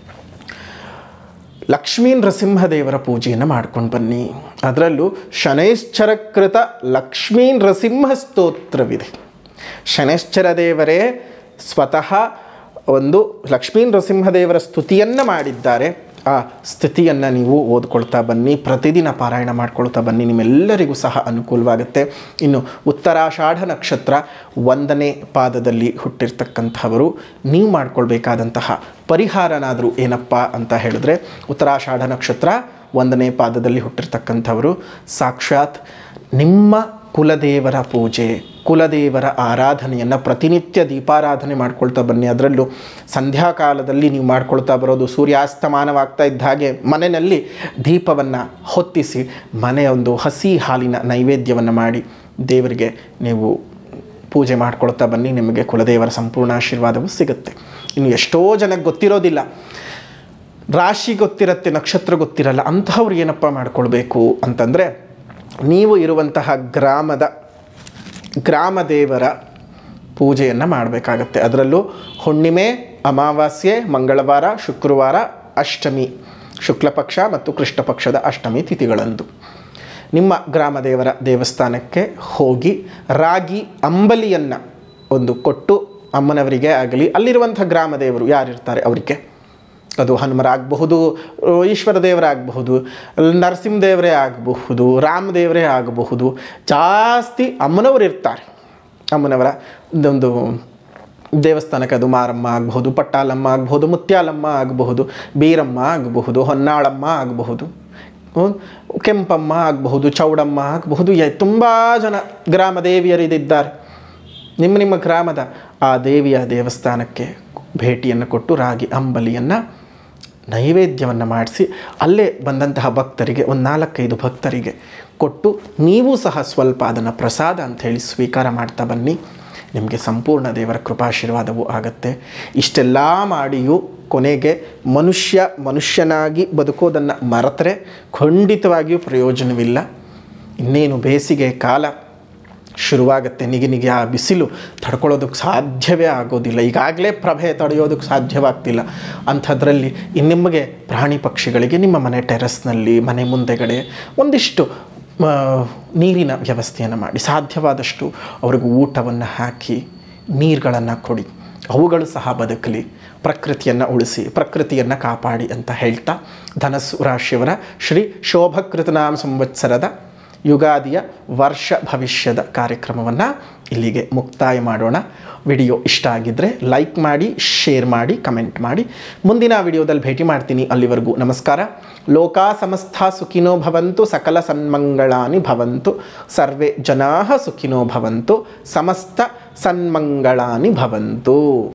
Speaker 1: ಲಕ್ಷ್ಮೀ ನರಸಿಂಹದೇವರ ಪೂಜೆಯನ್ನು ಮಾಡ್ಕೊಂಡು ಬನ್ನಿ. ಅದರಲ್ಲೂ ಶನೈಶ್ಚರಕೃತ ಲಕ್ಷ್ಮೀ ನರಸಿಂಹ ಸ್ತೋತ್ರವಿದೆ. ಶನೈಶ್ಚರ ದೇವರೇ ಸ್ವತಃ ಒಂದು ಲಕ್ಷ್ಮೀ ನರಸಿಂಹದೇವರ ಸ್ತುತಿಯನ್ನು ಮಾಡಿದ್ದಾರೆ. ಆ ಸ್ಥಿತಿಯನ್ನು ನೀವು ಓದ್ಕೊಳ್ತಾ ಬನ್ನಿ, ಪ್ರತಿದಿನ ಪಾರಾಯಣ ಮಾಡ್ಕೊಳ್ತಾ ಬನ್ನಿ. ನಿಮ್ಮೆಲ್ಲರಿಗೂ ಸಹ ಅನುಕೂಲವಾಗುತ್ತೆ. ಇನ್ನು ಉತ್ತರಾಷಾಢ ನಕ್ಷತ್ರ ಒಂದನೇ ಪಾದದಲ್ಲಿ ಹುಟ್ಟಿರ್ತಕ್ಕಂಥವರು ನೀವು ಮಾಡ್ಕೊಳ್ಬೇಕಾದಂತಹ ಪರಿಹಾರನಾದರೂ ಏನಪ್ಪ ಅಂತ ಹೇಳಿದ್ರೆ, ಉತ್ತರಾಷಾಢ ನಕ್ಷತ್ರ ಒಂದನೇ ಪಾದದಲ್ಲಿ ಹುಟ್ಟಿರ್ತಕ್ಕಂಥವರು ಸಾಕ್ಷಾತ್ ನಿಮ್ಮ ಕುಲದೇವರ ಪೂಜೆ, ಕುಲದೇವರ ಆರಾಧನೆಯನ್ನು ಪ್ರತಿನಿತ್ಯ ದೀಪಾರಾಧನೆ ಮಾಡ್ಕೊಳ್ತಾ ಬನ್ನಿ. ಅದರಲ್ಲೂ ಸಂಧ್ಯಾಕಾಲದಲ್ಲಿ ನೀವು ಮಾಡ್ಕೊಳ್ತಾ ಬರೋದು, ಸೂರ್ಯಾಸ್ತಮಾನವಾಗ್ತಾ ಇದ್ದ ಹಾಗೆ ಮನೆಯಲ್ಲಿ ದೀಪವನ್ನು ಹೊತ್ತಿಸಿ ಮನೆಯ ಒಂದು ಹಸಿ ಹಾಲಿನ ನೈವೇದ್ಯವನ್ನು ಮಾಡಿ ದೇವರಿಗೆ ನೀವು ಪೂಜೆ ಮಾಡ್ಕೊಳ್ತಾ ಬನ್ನಿ. ನಿಮಗೆ ಕುಲದೇವರ ಸಂಪೂರ್ಣ ಆಶೀರ್ವಾದವೂ ಸಿಗುತ್ತೆ. ಇನ್ನು ಎಷ್ಟೋ ಜನಕ್ಕೆ ಗೊತ್ತಿರೋದಿಲ್ಲ, ರಾಶಿ ಗೊತ್ತಿರುತ್ತೆ, ನಕ್ಷತ್ರ ಗೊತ್ತಿರಲ್ಲ. ಅಂಥವ್ರು ಏನಪ್ಪ ಮಾಡ್ಕೊಳ್ಬೇಕು ಅಂತಂದರೆ, ನೀವು ಇರುವಂತಹ ಗ್ರಾಮದ ಗ್ರಾಮ ದೇವರ ಪೂಜೆಯನ್ನು ಮಾಡಬೇಕಾಗತ್ತೆ. ಅದರಲ್ಲೂ ಹುಣ್ಣಿಮೆ, ಅಮಾವಾಸ್ಯೆ, ಮಂಗಳವಾರ, ಶುಕ್ರವಾರ, ಅಷ್ಟಮಿ, ಶುಕ್ಲ ಪಕ್ಷ ಮತ್ತು ಕೃಷ್ಣ ಪಕ್ಷದ ಅಷ್ಟಮಿ ತಿಥಿಗಳಂದು ನಿಮ್ಮ ಗ್ರಾಮ ದೇವರ ದೇವಸ್ಥಾನಕ್ಕೆ ಹೋಗಿ ರಾಗಿ ಅಂಬಲಿಯನ್ನು ಒಂದು ಕೊಟ್ಟು ಅಮ್ಮನವರಿಗೆ ಆಗಲಿ, ಅಲ್ಲಿರುವಂಥ ಗ್ರಾಮ ದೇವರು ಯಾರಿರ್ತಾರೆ ಅವರಿಗೆ, ಅದು ಹನುಮರಾಗಬಹುದು, ಈಶ್ವರ ದೇವರಾಗಬಹುದು, ನರಸಿಂಹದೇವರೇ ಆಗಬಹುದು, ರಾಮದೇವರೇ ಆಗಬಹುದು, ಜಾಸ್ತಿ ಅಮ್ಮನವರು ಇರ್ತಾರೆ. ಅಮ್ಮನವರ ಒಂದು ದೇವಸ್ಥಾನಕ್ಕೆ ಅದು ಮಾರಮ್ಮ ಆಗಬಹುದು, ಪಟ್ಟಾಲಮ್ಮ ಆಗಬಹುದು, ಮುತ್ಯಾಲಮ್ಮ ಆಗಬಹುದು, ಬೀರಮ್ಮ ಆಗಬಹುದು, ಹೊನ್ನಾಳಮ್ಮ ಆಗಬಹುದು, ಕೆಂಪಮ್ಮ ಆಗಬಹುದು, ಚೌಡಮ್ಮ ಆಗಬಹುದು. ತುಂಬ ಜನ ಗ್ರಾಮ ದೇವಿಯರಿದ್ದಾರೆ. ನಿಮ್ಮ ನಿಮ್ಮ ಗ್ರಾಮದ ಆ ದೇವಿಯ ದೇವಸ್ಥಾನಕ್ಕೆ ಭೇಟಿಯನ್ನು ಕೊಟ್ಟು ರಾಗಿ ಅಂಬಲಿಯನ್ನು ನೈವೇದ್ಯವನ್ನು ಮಾಡಿಸಿ ಅಲ್ಲೇ ಬಂದಂತಹ ಭಕ್ತರಿಗೆ, ಒಂದು ನಾಲ್ಕೈದು ಭಕ್ತರಿಗೆ ಕೊಟ್ಟು ನೀವು ಸಹ ಸ್ವಲ್ಪ ಅದನ್ನು ಪ್ರಸಾದ ಅಂಥೇಳಿ ಸ್ವೀಕಾರ ಮಾಡ್ತಾ ಬನ್ನಿ. ನಿಮಗೆ ಸಂಪೂರ್ಣ ದೇವರ ಕೃಪಾಶೀರ್ವಾದವೂ ಆಗುತ್ತೆ. ಇಷ್ಟೆಲ್ಲ ಮಾಡಿಯೂ ಕೊನೆಗೆ ಮನುಷ್ಯ ಮನುಷ್ಯನಾಗಿ ಬದುಕೋದನ್ನು ಮರೆತರೆ ಖಂಡಿತವಾಗಿಯೂ ಪ್ರಯೋಜನವಿಲ್ಲ. ಇನ್ನೇನು ಬೇಸಿಗೆ ಕಾಲ ಶುರುವಾಗುತ್ತೆ, ನಿಗಿ ನಿಗಿ ಆ ಬಿಸಿಲು ತಡ್ಕೊಳ್ಳೋದಕ್ಕೆ ಸಾಧ್ಯವೇ ಆಗೋದಿಲ್ಲ. ಈಗಾಗಲೇ ಪ್ರಭೆ ತಡೆಯೋದಕ್ಕೆ ಸಾಧ್ಯವಾಗ್ತಿಲ್ಲ. ಅಂಥದ್ರಲ್ಲಿ ಇನ್ನು ನಿಮಗೆ ಪ್ರಾಣಿ ಪಕ್ಷಿಗಳಿಗೆ ನಿಮ್ಮ ಮನೆ ಟೆರೆಸ್ನಲ್ಲಿ, ಮನೆ ಮುಂದೆಗಡೆ ಒಂದಿಷ್ಟು ನೀರಿನ ವ್ಯವಸ್ಥೆಯನ್ನು ಮಾಡಿ, ಸಾಧ್ಯವಾದಷ್ಟು ಅವ್ರಿಗೆ ಊಟವನ್ನು ಹಾಕಿ ನೀರುಗಳನ್ನು ಕೊಡಿ. ಅವುಗಳು ಸಹ ಬದುಕಲಿ, ಪ್ರಕೃತಿಯನ್ನು ಉಳಿಸಿ, ಪ್ರಕೃತಿಯನ್ನು ಕಾಪಾಡಿ ಅಂತ ಹೇಳ್ತಾ, ಧನಸ್ಸು ರಾಶಿಯವರ ಶ್ರೀ ಶೋಭಕೃತನಾಮ ಸಂವತ್ಸರದ ಯುಗಾದಿಯ ವರ್ಷ ಭವಿಷ್ಯದ ಕಾರ್ಯಕ್ರಮವನ್ನು ಇಲ್ಲಿಗೆ ಮುಕ್ತಾಯ ಮಾಡೋಣ. ವಿಡಿಯೋ ಇಷ್ಟ ಆಗಿದ್ದರೆ ಲೈಕ್ ಮಾಡಿ, ಶೇರ್ ಮಾಡಿ, ಕಮೆಂಟ್ ಮಾಡಿ. ಮುಂದಿನ ವಿಡಿಯೋದಲ್ಲಿ ಭೇಟಿ ಮಾಡ್ತೀನಿ. ಅಲ್ಲಿವರೆಗೂ ನಮಸ್ಕಾರ. ಲೋಕಾ ಸಮಸ್ತ ಸುಖಿನೋ ಭವಂತು, ಸಕಲ ಸನ್ಮಂಗಳಾನಿ ಭವಂತು, ಸರ್ವೇ ಜನಾಃ ಸುಖಿನೋ ಭವಂತು, ಸಮಸ್ತ ಸನ್ಮಂಗಳಾನಿ ಭವಂತು.